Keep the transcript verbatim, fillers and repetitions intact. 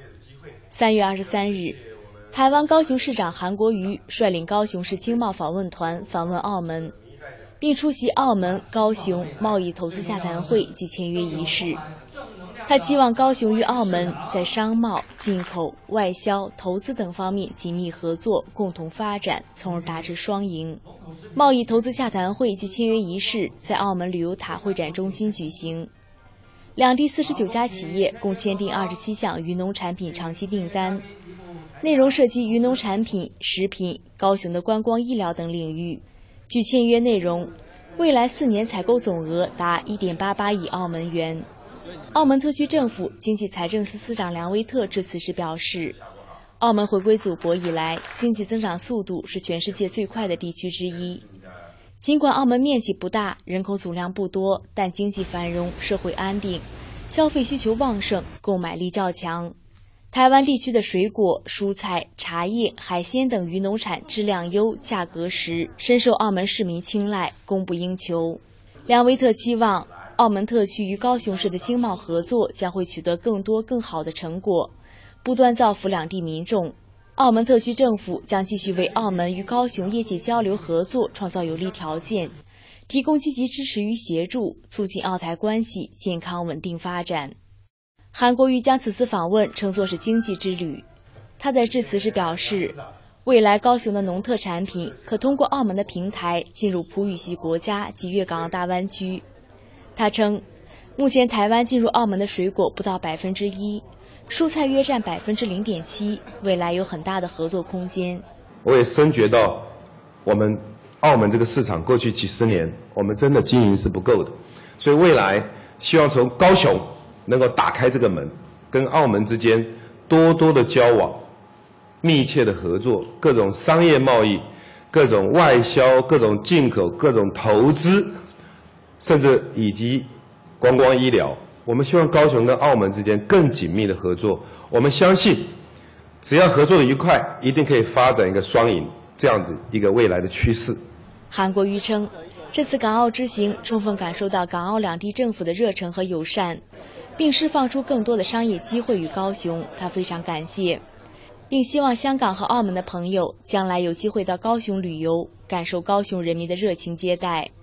三月二十三日，台湾高雄市长韩国瑜率领高雄市经贸访问团访问澳门，并出席澳门高雄贸易投资洽谈会及签约仪式。他期望高雄与澳门在商贸、进口、外销、投资等方面紧密合作，共同发展，从而达至双赢。贸易投资洽谈会及签约仪式在澳门旅游塔会展中心举行，两地四十九家企业共签订二十七项渔农产品长期订单，内容涉及渔农产品、食品、高雄的观光医疗等领域。据签约内容，未来四年采购总额达 一点八八亿澳门元。澳门特区政府经济财政司司长梁威特致辞时表示，澳门回归祖国以来，经济增长速度是全世界最快的地区之一。尽管澳门面积不大，人口总量不多，但经济繁荣，社会安定，消费需求旺盛，购买力较强。台湾地区的水果、蔬菜、茶叶、海鲜等渔农产质量优、价格实，深受澳门市民青睐，供不应求。梁威特期望澳门特区与高雄市的经贸合作将会取得更多更好的成果，不断造福两地民众。澳门特区政府将继续为澳门与高雄业界交流合作创造有利条件，提供积极支持与协助，促进澳台关系健康稳定发展。韩国瑜将此次访问称作是经济之旅。他在致辞时表示，未来高雄的农特产品可通过澳门的平台进入葡语系国家及粤港澳大湾区。他称，目前台湾进入澳门的水果不到百分之一，蔬菜约占百分之零点七，未来有很大的合作空间。 我也深觉到，我们澳门这个市场过去几十年，我们真的经营是不够的，所以未来希望从高雄能够打开这个门，跟澳门之间多多的交往，密切的合作，各种商业贸易、各种外销、各种进口、各种投资，甚至以及观光医疗。我们希望高雄跟澳门之间更紧密的合作。我们相信，只要合作的愉快，一定可以发展一个双赢这样子一个未来的趋势。 韩国瑜称，这次港澳之行充分感受到港澳两地政府的热忱和友善，并释放出更多的商业机会与高雄，他非常感谢，并希望香港和澳门的朋友将来有机会到高雄旅游，感受高雄人民的热情接待。